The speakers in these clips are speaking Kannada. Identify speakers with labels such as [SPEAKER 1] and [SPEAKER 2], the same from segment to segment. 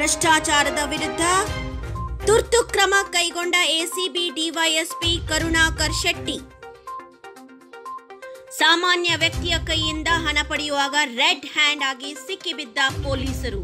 [SPEAKER 1] ಭ್ರಷ್ಟಾಚಾರದ ವಿರುದ್ಧ ತುರ್ತು ಕ್ರಮ ಕೈಗೊಂಡ ಎಸಿಬಿ ಡಿವೈಎಸ್ಪಿ ಕರುಣಾಕರ್ ಶೆಟ್ಟಿ. ಸಾಮಾನ್ಯ ವ್ಯಕ್ತಿಯ ಕೈಯಿಂದ ಹಣ ಪಡೆಯುವಾಗ ರೆಡ್ ಹ್ಯಾಂಡ್ ಆಗಿ ಸಿಕ್ಕಿಬಿದ್ದ ಪೊಲೀಸರು.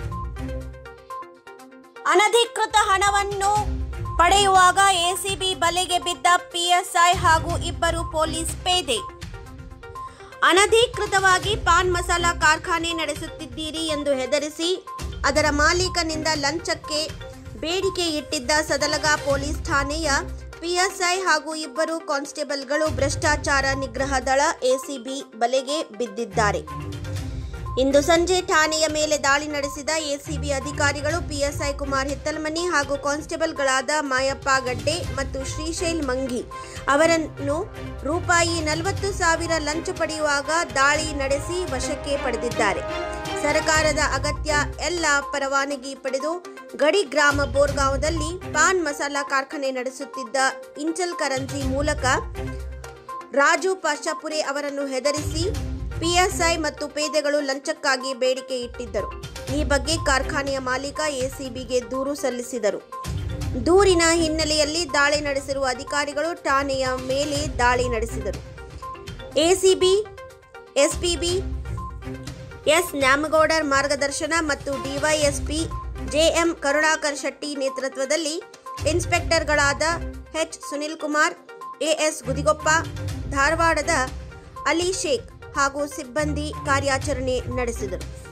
[SPEAKER 1] ಅನಧಿಕೃತ ಹಣವನ್ನು ಪಡೆಯುವಾಗ ಎಸಿಬಿ ಬಲೆಗೆ ಬಿದ್ದ ಪಿಎಸ್ಐ ಹಾಗೂ ಇಬ್ಬರು ಪೊಲೀಸ್ ಪೇದೆ. ಅನಧಿಕೃತವಾಗಿ ಪಾನ್ ಮಸಾಲಾ ಕಾರ್ಖಾನೆ ನಡೆಸುತ್ತಿದ್ದೀರಿ ಎಂದು ಹೆದರಿಸಿ ಅದರ ಮಾಲೀಕನಿಂದ ಲಂಚಕ್ಕೆ ಬೇಡಿಕೆ ಇಟ್ಟಿದ್ದ ಸದಲಗ ಪೊಲೀಸ್ ಠಾಣೆಯ ಪಿಎಸ್ಐ ಹಾಗೂ ಇಬ್ಬರು ಕಾನ್ಸ್ಟೇಬಲ್ಗಳು ಭ್ರಷ್ಟಾಚಾರ ನಿಗ್ರಹ ದಳ ಎಸಿಬಿ ಬಲೆಗೆ ಬಿದ್ದಿದ್ದಾರೆ. ಇಂದು ಸಂಜೆ ಠಾಣೆಯ ಮೇಲೆ ದಾಳಿ ನಡೆಸಿದ ಎಸಿಬಿ ಅಧಿಕಾರಿಗಳು ಪಿಎಸ್ಐ ಕುಮಾರ್ ಹಿತ್ತಲಮನಿ ಹಾಗೂ ಕಾನ್ಸ್ಟೇಬಲ್ಗಳಾದ ಮಾಯಪ್ಪ ಗಡ್ಡೆ ಮತ್ತು ಶ್ರೀಶೈಲ್ ಮಂಗಿ ಅವರನ್ನು ರೂಪಾಯಿ 40,000 ಲಂಚ ಪಡೆಯುವಾಗ ದಾಳಿ ನಡೆಸಿ ವಶಕ್ಕೆ ಪಡೆದಿದ್ದಾರೆ. ಸರ್ಕಾರದ ಅಗತ್ಯ ಎಲ್ಲ ಪರವಾನಗಿ ಪಡೆದು ಗಡಿ ಗ್ರಾಮ ಬೋರ್ಗಾಂವದಲ್ಲಿ ಪಾನ್ ಮಸಾಲಾ ಕಾರ್ಖಾನೆ ನಡೆಸುತ್ತಿದ್ದ ಇಂಚಲ್ ಕರೆನ್ಸಿ ಮೂಲಕ ರಾಜು ಪಾಶಾಪುರೆ ಅವರನ್ನು ಹೆದರಿಸಿ ಪಿಎಸ್ಐ ಮತ್ತು ಪೇದೆಗಳು ಲಂಚಕ್ಕಾಗಿ ಬೇಡಿಕೆ ಇಟ್ಟಿದ್ದರು. ಈ ಬಗ್ಗೆ ಕಾರ್ಖಾನೆಯ ಮಾಲೀಕ ಎಸಿಬಿಗೆ ದೂರು ಸಲ್ಲಿಸಿದರು. ದೂರಿನ ಹಿನ್ನೆಲೆಯಲ್ಲಿ ದಾಳಿ ನಡೆಸಿರುವ ಅಧಿಕಾರಿಗಳು ಠಾಣೆಯ ಮೇಲೆ ದಾಳಿ ನಡೆಸಿದರು. ಎಸಿಬಿ ಎಸ್ಪಿಬಿ ಎಸ್ ನ್ಯಾಮಗೌಡರ್ ಮಾರ್ಗದರ್ಶನ ಮತ್ತು ಡಿವೈಎಸ್ಪಿ ಜೆಎಂ ಕರುಣಾಕರ್ ಶೆಟ್ಟಿ ನೇತೃತ್ವದಲ್ಲಿ ಇನ್ಸ್ಪೆಕ್ಟರ್ಗಳಾದ ಎಚ್ ಸುನಿಲ್ ಕುಮಾರ್, ಎಎಸ್ ಗುದಿಗೊಪ್ಪ, ಧಾರವಾಡದ ಅಲಿ ಶೇಖ್ ಹಾಗೂ ಸಿಬ್ಬಂದಿ ಕಾರ್ಯಾಚರಣೆ ನಡೆಸಿದರು.